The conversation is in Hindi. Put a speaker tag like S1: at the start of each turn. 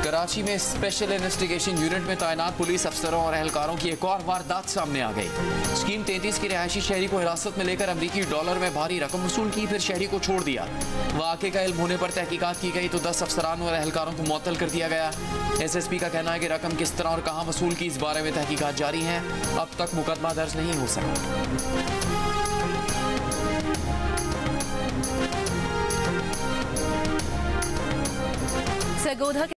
S1: कराची में स्पेशल इन्वेस्टिगेशन यूनिट में तैनात पुलिस अफसरों और एहलकारों की एक और वारदात सामने आ गई। स्कीम 33 की रिहायशी शहरी को हिरासत में लेकर अमरीकी डॉलर में भारी रकम वसूल की, फिर शहरी को छोड़ दिया। वाक़े का इल्म होने पर तहकीकात की गई तो 10 अफसरान और एहलकारों को मुअत्तल कर दिया गया। SSP का कहना है कि रकम किस तरह और कहाँ वसूल की, इस बारे में तहकीकात जारी है। अब तक मुकदमा दर्ज नहीं हो सका।